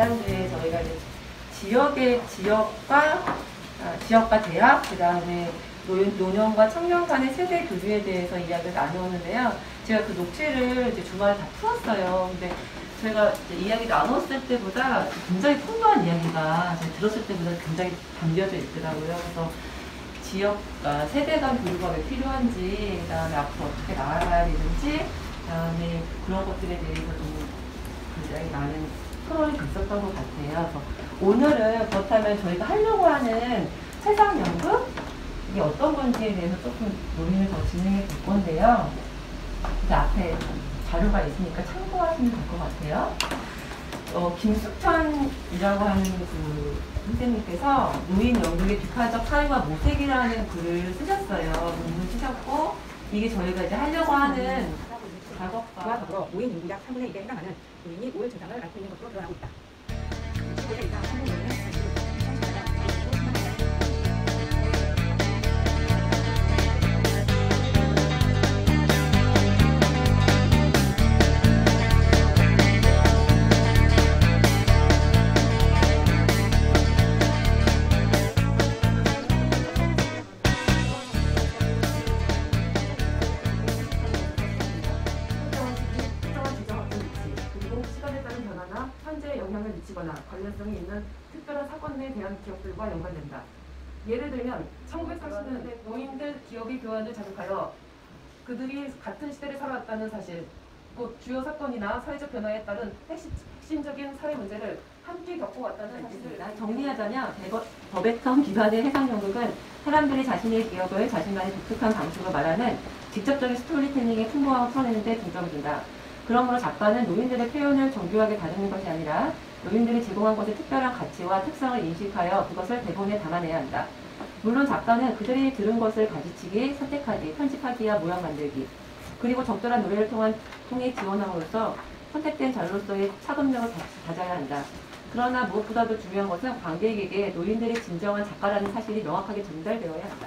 지난주에 저희가 이제 지역과 대학, 그 다음에 노년과 청년 간의 세대 교류에 대해서 이야기를 나누었는데요. 제가 그 녹취를 이제 주말에 다 풀었어요. 근데 저희가 이제 이야기 나눴을 때보다 굉장히 풍부한 이야기가 제가 들었을 때보다 굉장히 담겨져 있더라고요. 그래서 세대 간 교류가 왜 필요한지, 그 다음에 앞으로 어떻게 나아가야 되는지, 그 다음에 그런 것들에 대해서도 굉장히 많은 토론이 됐었던 것 같아요. 그래서 오늘은 그렇다면 저희가 하려고 하는 세상 연극? 이게 어떤 건지에 대해서 조금 논의를 더 진행해 볼 건데요. 그 앞에 자료가 있으니까 참고하시면 될 것 같아요. 김숙천이라고 하는 그 선생님께서 노인 연극의 비판적 사회와 모색이라는 글을 쓰셨어요. 논문 쓰셨고, 이게 저희가 이제 하려고 하는 작업과 더불어 노인 인구 약 3분의 1에 해당하는 노인이 우울 증상을 앓고 있는 것으로 드러나고 있다. 관련성이 있는 특별한 사건에 대한 기억들과 연관된다. 예를 들면 1930년대 노인들 기억의 교환을 자극하여 그들이 같은 시대를 살아왔다는 사실, 또 주요 사건이나 사회적 변화에 따른 핵심적인 사회 문제를 함께 겪어왔다는 사실을 정리하자면 버베텀 기반의 해상 연극은 사람들이 자신의 기억을 자신만의 독특한 방식으로 말하는 직접적인 스토리텔링의 풍부함을 풀어내는 데 중점을 둔다. 그러므로 작가는 노인들의 표현을 정교하게 다루는 것이 아니라 노인들이 제공한 것의 특별한 가치와 특성을 인식하여 그것을 대본에 담아내야 한다. 물론 작가는 그들이 들은 것을 가지치기, 선택하기, 편집하기와 모양 만들기, 그리고 적절한 노래를 통해 지원함으로써 선택된 자료로서의 차근력을 다져야 한다. 그러나 무엇보다도 중요한 것은 관객에게 노인들이 진정한 작가라는 사실이 명확하게 전달되어야 한다.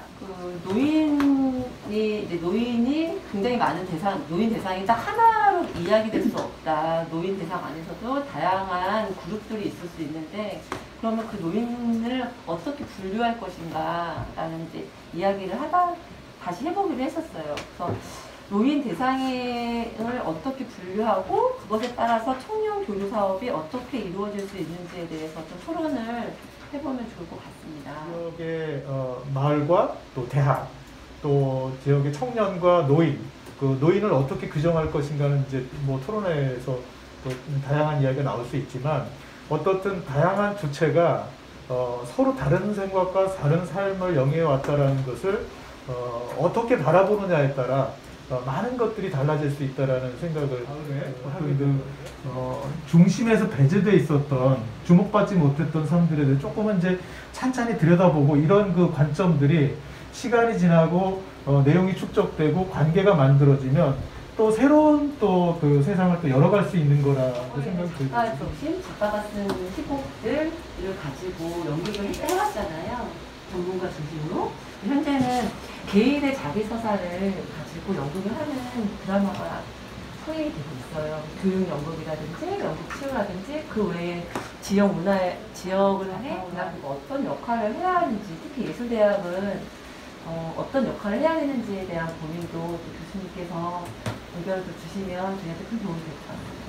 노인이 굉장히 많은 노인 대상이 딱 하나로 이야기될 수 없다. 노인 대상 안에서도 다양한 그룹들이 있을 수 있는데, 그러면 그 노인을 어떻게 분류할 것인가 라는 이제 이야기를 다시 해보기로 했었어요. 그래서 노인 대상을 어떻게 분류하고 그것에 따라서 청년 교류 사업이 어떻게 이루어질 수 있는지에 대해서 좀 토론을 해보면 좋을 것 같습니다. 지역의 마을과 또 대학, 또 지역의 청년과 노인, 그 노인을 어떻게 규정할 것인가는 이제 뭐 토론회에서 또 다양한 이야기가 나올 수 있지만, 어떻든 다양한 주체가 서로 다른 생각과 다른 삶을 영위해 왔다라는 것을 어떻게 바라보느냐에 따라 많은 것들이 달라질 수 있다라는 생각을 하게 되고요. 중심에서 배제되어 있었던, 주목받지 못했던 사람들에 대해 조금은 이제 찬찬히 들여다보고, 이런 그 관점들이 시간이 지나고 내용이 축적되고 관계가 만들어지면 또 새로운 또 그 세상을 또 열어갈 수 있는 거라고 생각이 들거든요. 작가가 쓴 희곡들을 가지고 연극을 해왔잖아요. 전문가 중심으로. 현재는 개인의 자기 서사를 가지고 연극을 하는 드라마가 소위 되고 있어요. 교육 연극이라든지 연극 치유라든지 그 외에 지역을 어떤 역할을 해야 하는지, 특히 예술대학은 어떤 역할을 해야 되는지에 대한 고민도 교수님께서 의견을 주시면 저희한테 큰 도움이 될 것 같습니다.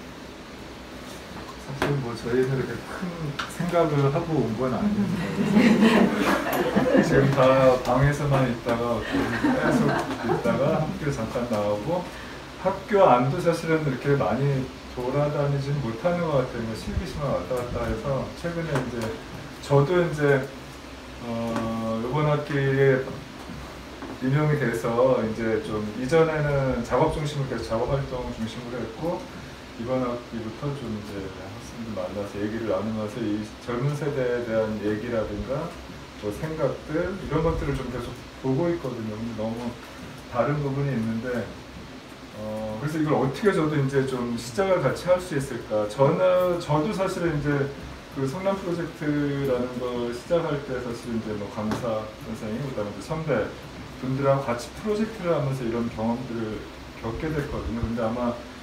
사실 뭐 저희는 그렇게 큰 생각을 하고 온 건 아닌데 지금 다 방에서만 있다가 계속 있다가 학교 잠깐 나오고, 학교 안도 사실은 이렇게 많이 돌아다니지는 못하는 것 같아요. 뭐 실기시만 왔다 갔다 해서 최근에 이제 저도 이제 이번 학기에 임용이 돼서 이제 좀 이전에는 작업 중심으로 계속 작업 활동 중심으로 했고, 이번 학기부터 좀 이제 학생들 만나서 얘기를 나누면서 이 젊은 세대에 대한 얘기라든가 뭐 생각들 이런 것들을 좀 계속 보고 있거든요. 근데 너무 다른 부분이 있는데 그래서 이걸 어떻게 저도 이제 좀 시작을 같이 할 수 있을까. 저도 사실은 이제 그 성남 프로젝트라는 걸 시작할 때 사실 이제 뭐 강사 선생님, 그다음에 선배 분들하고 같이 프로젝트를 하면서 이런 경험들을 겪게 됐거든요. 근데 아마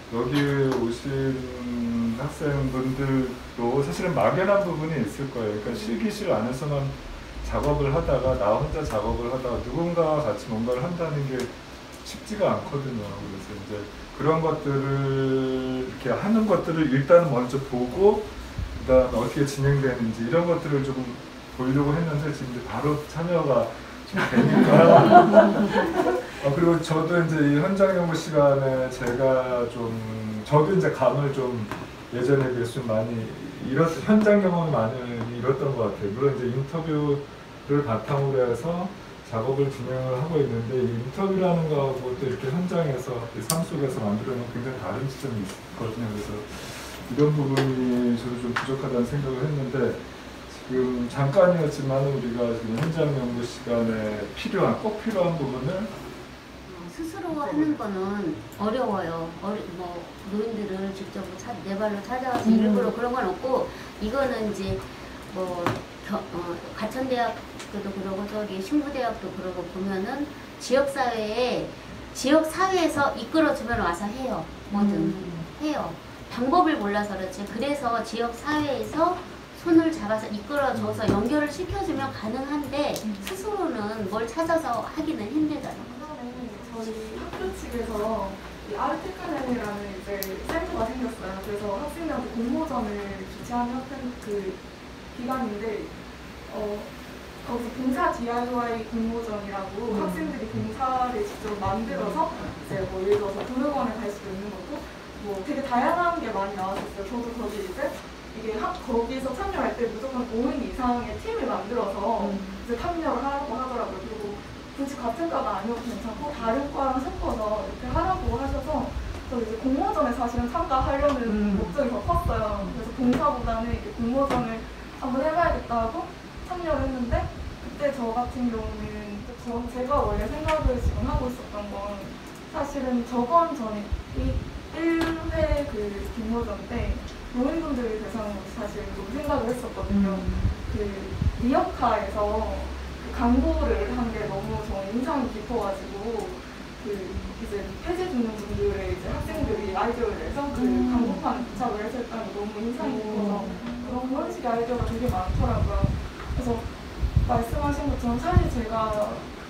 여기 오신 학생분들도 사실은 막연한 부분이 있을 거예요. 그러니까 실기실 안에서만 작업을 하다가 나 혼자 작업을 하다가 누군가와 같이 뭔가를 한다는 게 쉽지가 않거든요. 그래서 이제 그런 것들을 이렇게 하는 것들을 일단 먼저 보고 그다음에 어떻게 진행되는지 이런 것들을 조금 보려고 했는데 지금 이제 바로 참여가 좀 되니까 그리고 저도 이제 이 현장 연구 시간에 제가 좀 저도 이제 감을 좀 예전에 비해서 좀 많이 현장 경험을 많이 잃었던 것 같아요. 물론 이제 인터뷰를 바탕으로 해서 작업을 진행을 하고 있는데 이 인터뷰라는 거하고 또 이렇게 현장에서 삶 속에서 만들어내는 굉장히 다른 지점이 있거든요. 그래서 이런 부분이 저도 좀 부족하다는 생각을 했는데 지금 잠깐이었지만 우리가 지금 현장 연구 시간에 꼭 필요한 부분을 스스로 하는 거는 어려워요. 뭐 노인들을 직접 내 발로 찾아가서 일부러 그런 건 없고 이거는 이제 뭐 가천대학교도 그러고 저기 신부대학도 그러고 보면은 지역사회에서 이끌어주면 와서 해요. 뭐든 해요. 방법을 몰라서 그렇지. 그래서 지역사회에서 손을 잡아서 이끌어줘서 연결을 시켜주면 가능한데 스스로는 뭘 찾아서 하기는 힘들잖아요. 저희 학교 측에서 이 아르테카넨이라는 이제 센터가 생겼어요. 그래서 학생들한테 공모전을 주최하는 그 기관인데 거기서 봉사 DIY 공모전이라고 학생들이 봉사를 직접 만들어서 이제 뭐 예를 들어서 도서관에 갈 수도 있는 거고 뭐 되게 다양한 게 많이 나왔었어요. 저도 거기 이제 이게 거기서 참여할 때 무조건 5인 이상의 팀을 만들어서 이제 참여를 하라고 하더라고요. 그리고 굳이 같은 과가 아니어도 괜찮고 다른 과랑 섞어서 이렇게 하라고 하셔서 저 이제 공모전에 사실은 참가하려는 목적이 더 컸어요. 그래서 봉사보다는 이렇게 공모전을 한번 해봐야겠다 하고 참여를 했는데 그때 저 같은 경우는 제가 원래 생각을 지금 하고 있었던 건 사실은 저번 전에 1회 그 공모전 때 노인분들을 대상으로 사실 좀 생각을 했었거든요. 그 리어카에서 그 광고를 한 게 너무 저는 인상이 깊어가지고 그 이제 폐지 듣는 분들의 이제 학생들이 아이디어를 내서 그 광고판에 부착을 해서 했다는 게 너무 인상이 깊어서 그런 식의 아이디어가 되게 많더라고요. 그래서 말씀하신 것처럼 사실 제가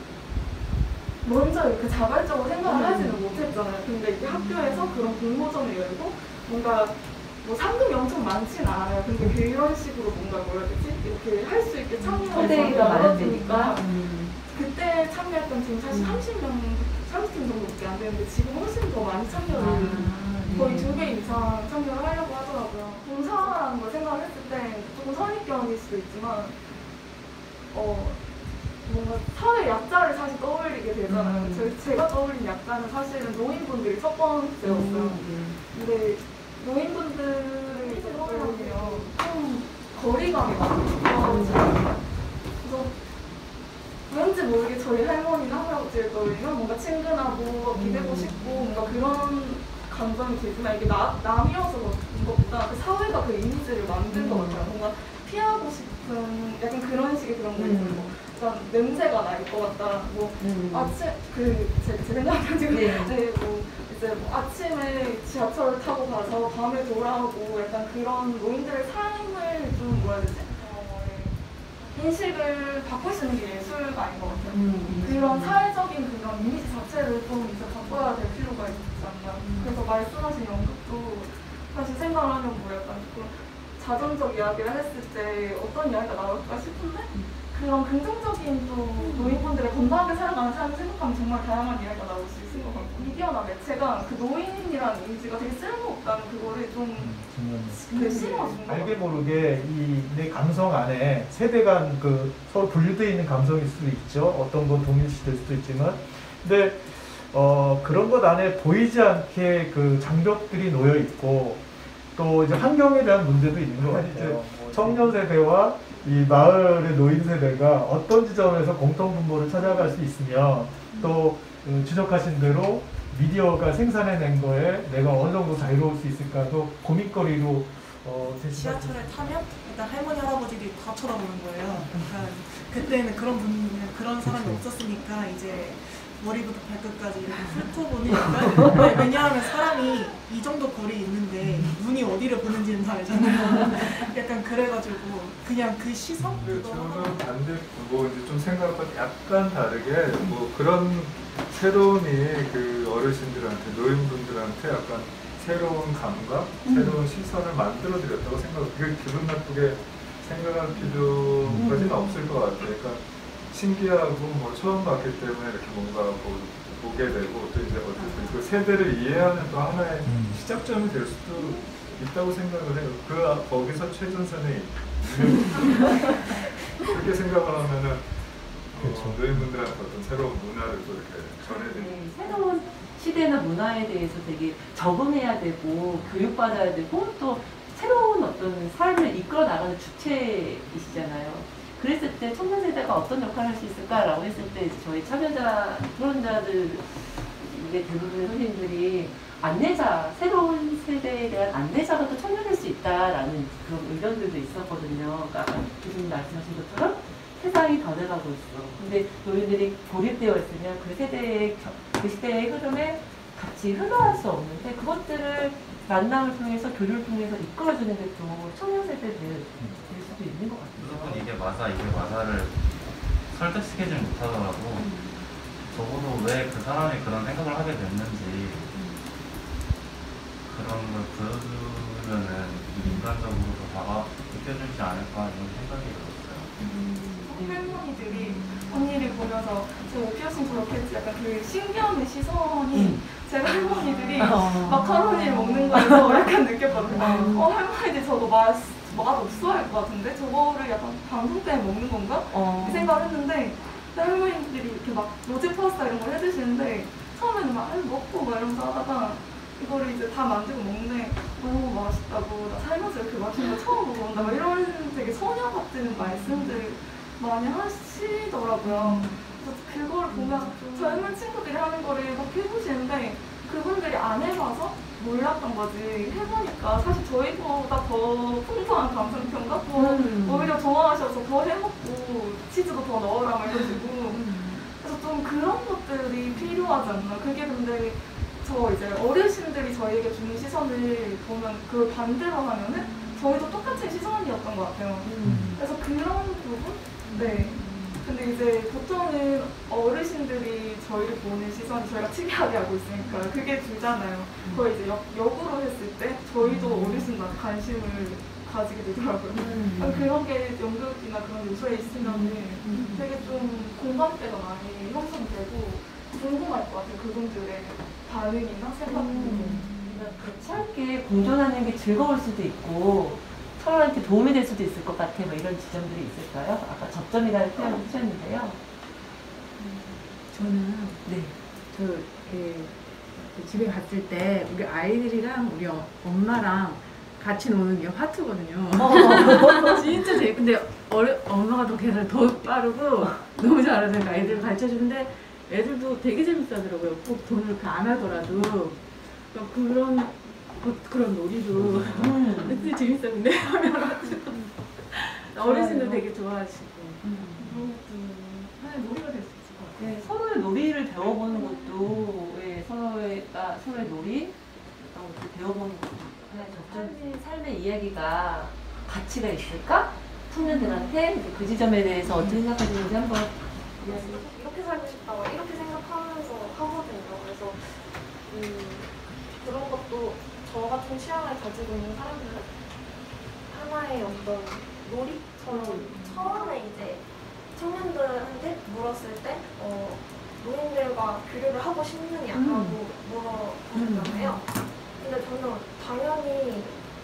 먼저 이렇게 자발적으로 생각을 하지는 못했잖아요. 근데 이게 학교에서 그런 공모전을 열고 뭔가 뭐 상금이 엄청 많지는 않아요. 근데 그런 식으로 뭔가 뭐라 해야 되지? 이렇게 할 수 있게 참여가 많아지니까 그때 참여했던 팀 사실 30팀 정도밖에 안 되는데 지금 훨씬 더 많이 참여를 거의 2배 이상 참여를 하려고 하더라고요. 봉사라는 걸 생각을 했을 때 조금 선입견일 수도 있지만 뭔가 사회 약자를 사실 떠올리게 되잖아요. 제가 떠올린 약자는 사실은 노인분들이 첫 번째였어요. 근데 노인분들을 이제 떠올리면 좀 거리감이 많이 느껴져요. 그래서 왠지 모르게 저희 할머니나 할아버지를 떠올리면 뭔가 친근하고 기대고 싶고 뭔가 그런 감정이 들지만 이게 남이어서 그런 것보다 그 사회가 그 이미지를 만든 것 같아요. 뭔가 피하고 싶은 약간 그런 식의 그런 거 있고 약간 냄새가 날 것 같다. 뭐 아침 제 생각은 지금 뭐 이제 뭐 아침에 지하철을 타고 가서 밤에 돌아오고 약간 그런 노인들의 삶을 좀 뭐라 해야 되지? 인식을 바꿀 수 있는 게 예술가인 것 같아요. 그런 사회적인 그런 이미지 자체를 좀 이제 바꿔야 될 필요가 있지 않나. 그래서 말씀하신 연극도 사실 생각을 하면 뭐 약간 조금 자전적 이야기를 했을 때 어떤 이야기가 나올까 싶은데 그런 긍정적인 또 노인분들의 건강하게 살아가는 삶을 생각하면 정말 다양한 이야기가 나올 수 있을 것 같고 미디어나 매체가 그 노인이라는 이미지가 되게 쓸모없다는 그거를 좀 심어준 것 같아요. 알게 모르게 내 감성 안에 세대 간 그 서로 분류되어 있는 감성일 수도 있죠. 어떤 건 동일시될 수도 있지만 근데 그런 것 안에 보이지 않게 그 장벽들이 놓여 있고 또 이제 환경에 대한 문제도 있는 것 같아요. 청년 세대와 이 마을의 노인 세대가 어떤 지점에서 공통분모를 찾아갈 수 있으면 또 지적하신 대로 미디어가 생산해낸 거에 내가 어느 정도 자유로울 수 있을까도 고민거리로 지하철에 타면 일단 할머니 할아버지들이 다 쳐다보는 거예요. 그러니까 그때는 그런 사람이 없었으니까 이제 머리부터 발끝까지 이렇게 훑어보는 약간 네, 왜냐하면 사람이 이 정도 거리 있는데 눈이 어디를 보는지는 다 알잖아요. 약간 그래가지고 그냥 그 시선? 근데 저는 반대 뭐 이제 좀 생각과 약간 다르게 뭐 그런 새로움이 그 어르신들한테 노인분들한테 약간 새로운 감각, 새로운 시선을 만들어 드렸다고 생각해요. 그게 기분 나쁘게 생각할 필요까지는 없을 것 같아요. 그러니까 신기하고 뭐 처음 봤기 때문에 이렇게 뭔가 보게 되고 또 이제 어쨌든 그 세대를 이해하는 또 하나의 시작점이 될 수도 있다고 생각을 해요. 거기서 최전선에 그렇게 생각을 하면은 그렇죠. 노인분들한테 어떤 새로운 문화를 또 이렇게 전해드리고 네, 새로운 시대나 문화에 대해서 되게 적응해야 되고 교육받아야 되고 또 새로운 어떤 삶을 이끌어 나가는 주체이시잖아요. 그랬을 때 청년 세대가 어떤 역할을 할 수 있을까라고 했을 때 이제 저희 참여자, 토론자들 대부분의 선생님들이 안내자, 새로운 세대에 대한 안내자가 또 청년일 수 있다라는 그런 의견들도 있었거든요. 그러니까 아까 교수님 말씀하신 것처럼 세상이 변해가고 있어. 근데 노인들이 고립되어 있으면 그 세대의, 그 시대의 흐름에 같이 흘러갈 수 없는데 그것들을 만남을 통해서 교류를 통해서 이끌어주는 게 또 청년 세대들 될 수도 있는 것 같아요. 무조건 이게 맞아를 설득시키지 못하더라도 적어도 왜 그 사람이 그런 생각을 하게 됐는지 그런 걸 보여주면은 인간적으로 더 느껴지지 않을까 이런 생각이 들었어요. 할머니들이 언니를 보면서 저 피어싱 저렇게 했지 약간 그 신기한 시선이 제가 할머니들이 마카로니를 먹는 거에서 약간 느꼈거든요. 할머니들 저거 맛 없어 할 것 같은데 저거를 약간 방송 때문에 먹는 건가? 이 생각을 했는데 할머니들이 이렇게 막 로제 파스타 이런 걸 해주시는데 처음에는 막 먹고 막 이러면서 하다가 이거를 이제 다 만들고 먹는데 너무 맛있다고 나 살면서 이렇게 맛있는 거 처음 먹어본다 막 이런 되게 소녀 같은 말씀들 많이 하시더라고요. 그래서 그걸 보면 젊은 친구들이 하는 거를 막 해보시는데 그분들이 안 해봐서 몰랐던 거지 해보니까 사실 저희보다 더 풍부한 감성평가? 더 오히려 좋아하셔서 더 해먹고 치즈도 더 넣어라 막 이러시고 그래서 좀 그런 것들이 필요하지 않나. 그게 근데 저 이제 어르신들이 저희에게 주는 시선을 보면 그걸 반대로 하면은 저희도 똑같은 시선이었던 것 같아요. 그래서 그런 부분? 네. 근데 이제 보통은 어르신들이 저희를 보는 시선이 저희가 특이하게 하고 있으니까 그게 주잖아요. 그걸 이제 역으로 했을 때 저희도 어르신한테 관심을 가지게 되더라고요. 그런 게 연극이나 그런 요소에 있으면 되게 좀 공감대가 많이 형성되고 궁금할 것 같아요. 그분들의 반응이나 생각도. 같이 함께 공존하는 게 즐거울 수도 있고 서로한테 도움이 될 수도 있을 것 같아. 뭐 이런 지점들이 있을까요? 아까 접점이라는 표현을 쓰셨는데요. 저는 네. 집에 갔을 때 우리 아이들이랑 우리 엄마랑 같이 노는 게 화투거든요. 진짜 근데 엄마가 더 계산 더 빠르고 너무 잘하니까 애들 가르쳐주는데 애들도 되게 재밌어하더라고요. 꼭 돈을 이렇게 안 하더라도 그런 놀이도 되게 재밌어요. 근데 하면 어르신들 되게 좋아하시고 하나의 놀이가 될 수 있을 것 같아요. 네, 서로의 놀이를 배워보는 것도 서로의 놀이 어떤 것을 배워보는 것도 하나의 접점. 삶의 이야기가 가치가 있을까? 청년들한테 그 지점에 대해서 어떻게 생각하시는지 한번 이렇게 살고 싶다 이렇게 생각하면서 하거든요. 그래서 그런 것도 저 같은 취향을 가지고 있는 사람들은 하나의 어떤 놀이처럼 처음에 이제 청년들한테 물었을 때 노인들과 교류를 하고 싶느냐라고 물어보잖아요. 근데 저는 당연히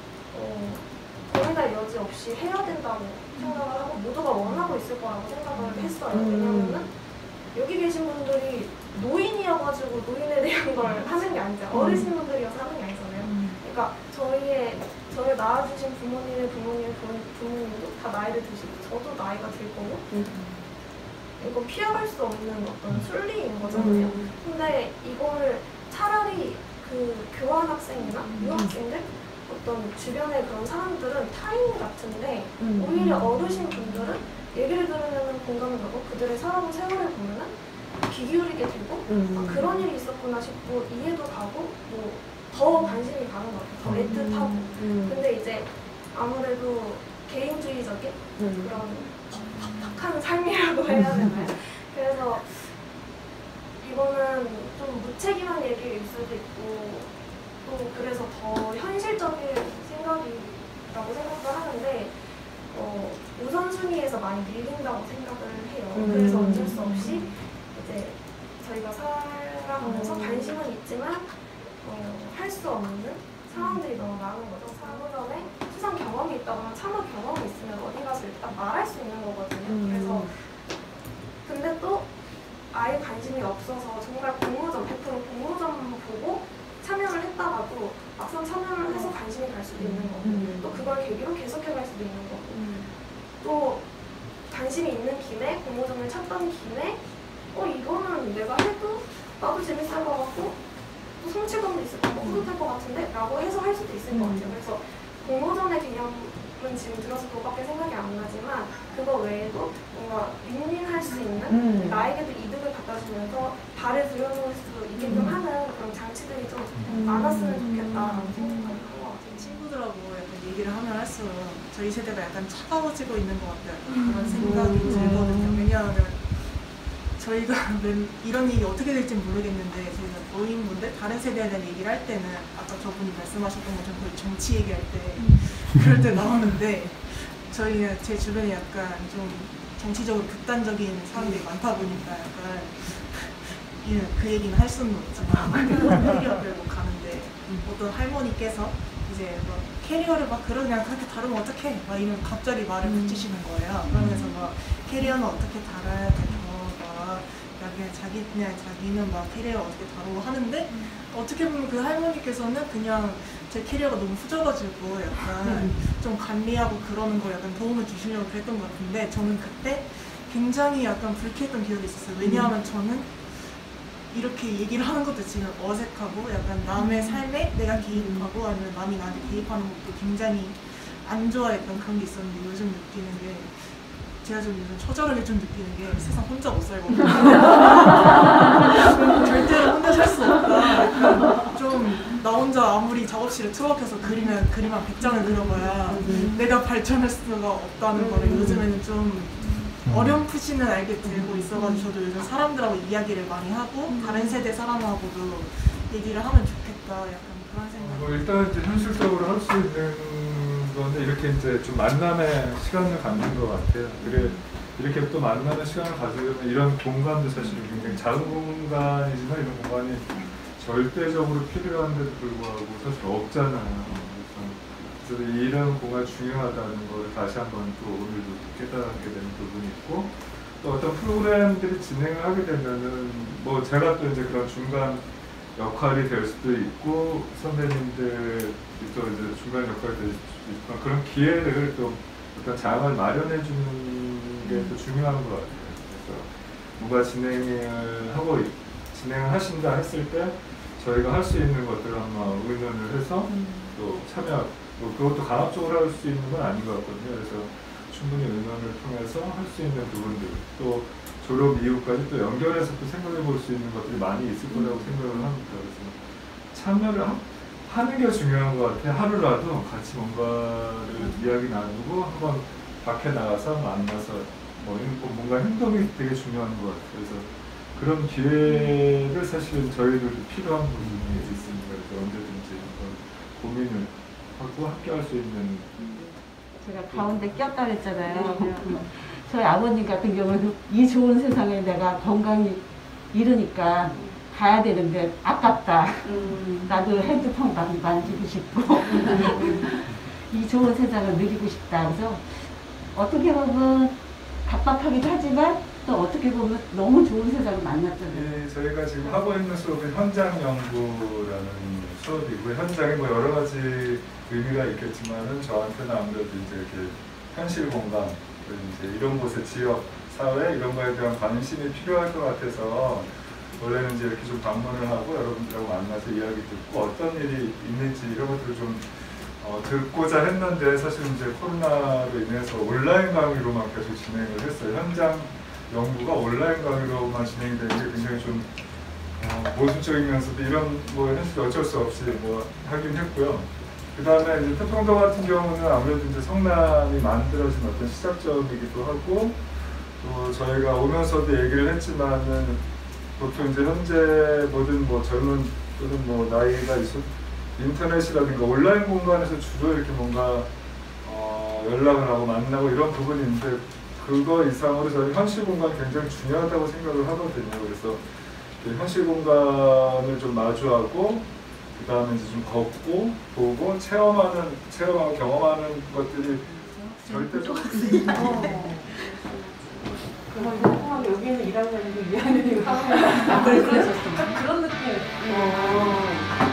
고민할 여지 없이 해야 된다고 생각을 하고 모두가 원하고 있을 거라고 생각을 했어요. 왜냐면은 여기 계신 분들이 노인이어가지고 노인에 대한 걸 하는 게 아니잖아요. 어르신분들이어서 하는 게 아니잖아요. 그러니까 저를 낳아주신 부모님의 부모님도 다 나이를 드시고 저도 나이가 들 거고 이거 피해갈 수 없는 어떤 순리인 거잖아요. 근데 이거를 차라리 그 교환학생이나 유학생들 어떤 주변의 그런 사람들은 타인 같은데 오히려 어르신 분들은 얘기를 들으면 공감이 가고 그들의 살아온 세월을 보면은 귀 기울이게 되고 아, 그런 일이 있었구나 싶고 이해도 가고 뭐 더 관심이 가는 것 같아요. 더 애틋하고. 근데 이제 아무래도 개인주의적인 그런 팍팍한 삶이라고 해야 되나요? 그래서 이거는 좀 무책임한 얘기일 수도 있고 또 그래서 더 현실적인 생각이라고 생각을 하는데 우선순위에서 많이 밀린다고 생각을 해요. 그래서 어쩔 수 없이 이제 저희가 살아가면서 관심은 있지만 할 수 없는 상황들이 너무 많은 거죠. 사무전에 수상 경험이 있다거나 참여 경험이 있으면 어디 가서 일단 말할 수 있는 거거든요. 그래서 근데 또 아예 관심이 없어서 정말 공모전 100% 공모전 보고 참여를 했다가도 막상 참여를 해서 관심이 갈 수도 있는 거고 또 그걸 계기로 계속해갈 수도 있는 거고 또 관심이 있는 김에 공모전을 찾던 김에 이거는 내가 해도 나도 재밌을 것 같고 또 성취감도 있을 것 같고 뿌듯할 것 같은데 라고 해서 할 수도 있을 것 같아요. 그래서 공모전의 개념은 지금 들어서 그거밖에 생각이 안 나지만 그거 외에도 뭔가 윈윈할 수 있는 나에게도 이득을 갖다 주면서 발을 들여놓을 수 있게끔 하는 그런 장치들이 좀 많았으면 좋겠다라고 생각을 한 것 같아요. 친구들하고 약간 얘기를 하면 할수록 저희 세대가 약간 차가워지고 있는 것 같아요. 그런 생각이 들거든요. 왜냐하면 저희가 이런 일이 어떻게 될지 모르겠는데 저희가 노인분들 다른 세대에 대한 얘기를 할 때는 아까 저분이 말씀하셨던 것처럼 거의 정치 얘기할 때 그럴 때 나오는데 저희는 제 주변에 약간 좀 정치적으로 극단적인 사람들이 많다 보니까 약간 그 얘기는 할 수는 없지만 캐리어를 뭐 가는데 어떤 할머니께서 이제 뭐 캐리어를 막 그냥 그렇게 다루면 어떡해 막 이런 갑자기 말을 붙이시는 거예요. 그러면서 막 캐리어는 어떻게 달아야 되고 자기는 막 캐리어 어떻게 다루고 하는데 어떻게 보면 그 할머니께서는 그냥 제 캐리어가 너무 후져가지고 약간 좀 관리하고 그러는 거 약간 도움을 주시려고 그랬던 것 같은데 저는 그때 굉장히 약간 불쾌했던 기억이 있었어요. 왜냐하면 저는 이렇게 얘기를 하는 것도 지금 어색하고 약간 남의 삶에 내가 개입하고 아니면 남이 나한테 개입하는 것도 굉장히 안 좋아했던 그런 게 있었는데 요즘 느끼는 게 제가 좀 요즘 처절하게 좀 느끼는 게 세상 혼자 못 살거든요. 절대로 혼자 살 수 없다. 좀 나 혼자 아무리 작업실에 틀어박혀서 그리면 그림 한 100장을 그려봐야 내가 발전할 수가 없다는 거를 요즘에는 좀 어렴풋이는 알게 되고 있어가지고 저도 요즘 사람들하고 이야기를 많이 하고 다른 세대 사람하고도 얘기를 하면 좋겠다 약간 그런 생각. 일단 이제 현실적으로 할 수 있는 건데 이렇게 이제 좀 만남의 시간을 갖는 것 같아요. 그래 이렇게 또 만남의 시간을 가지려면 이런 공간도 사실 굉장히 작은 공간이지만 이런 공간이 절대적으로 필요한데도 불구하고 사실 없잖아요. 그래서 이런 공간이 중요하다는 걸 다시 한번 또 오늘도 깨닫게 되는 부분이 있고 또 어떤 프로그램들이 진행을 하게 되면은 뭐 제가 또 이제 그런 중간 역할이 될 수도 있고 선배님들이 또 이제 중간 역할이 될 수도 있고 그런 기회를 또 어떤 장을 마련해 주는 게 또 중요한 것 같아요. 그래서 뭔가 진행을 하신다 했을 때 저희가 할 수 있는 것들을 한번 의논을 해서 또 참여 그것도 강압적으로 할 수 있는 건 아닌 것 같거든요. 그래서 충분히 의논을 통해서 할 수 있는 부분들 또 졸업 이후까지 또 연결해서 또 생각해 볼 수 있는 것들이 많이 있을 거라고 생각을 합니다. 그래서 참여를 하는 게 중요한 것 같아요. 하루라도 같이 뭔가를 이야기 나누고 한번 밖에 나가서 만나서 뭔가 행동이 되게 중요한 것 같아요. 그래서 그런 기회를 사실은 저희들도 필요한 부분이 있습니다. 그래서 언제든지 한번 고민을 하고 함께 할 수 있는 제가 가운데 꼈다 그랬잖아요. 저희 아버님 같은 경우는 이 좋은 세상에 내가 건강이 잃으니까 가야 되는데 아깝다. 나도 핸드폰 만지고 싶고 이 좋은 세상을 누리고 싶다. 그래서 어떻게 보면 답답하기도 하지만 또 어떻게 보면 너무 좋은 세상을 만났잖아요. 저희가 지금 하고 있는 수업은 현장 연구라는 수업이고 현장에 뭐 여러 가지 의미가 있겠지만은 저한테는 아무래도 이제 이렇게 현실 공간 이제 이런 곳의 지역 사회 이런 거에 대한 관심이 필요할 것 같아서 원래는 이제 이렇게 좀 방문을 하고 여러분들하고 만나서 이야기 듣고 어떤 일이 있는지 이런 것들을 좀 듣고자 했는데 사실 이제 코로나로 인해서 온라인 강의로만 계속 진행을 했어요. 현장 연구가 온라인 강의로만 진행되는 게 굉장히 좀 모순적이면서도 이런 뭐 현실 어쩔 수 없이 뭐 하긴 했고요. 그 다음에 이제 태평도 같은 경우는 아무래도 이제 성남이 만들어진 어떤 시작점이기도 하고 또 저희가 오면서도 얘기를 했지만은 보통 이제 현재 모든 뭐 젊은 또는 뭐 나이가 있어 인터넷이라든가 온라인 공간에서 주로 이렇게 뭔가 연락을 하고 만나고 이런 부분인데 그거 이상으로 저희 현실 공간이 굉장히 중요하다고 생각을 하거든요. 그래서 현실 공간을 좀 마주하고 그 다음에 이제 좀 걷고 보고 체험하고 경험하는 것들이 절대적으로 그럼 여기는 1학년이고 2학년이고 3학년이고 그런 느낌.